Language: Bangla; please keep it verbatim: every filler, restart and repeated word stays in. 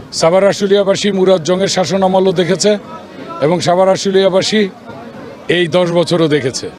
সাভার আশুলিয়াবাসী মুরাদ জংয়ের শাসন আমলও দেখেছে এবং সাভার আশুলিয়াবাসী এই দশ বছরও দেখেছে।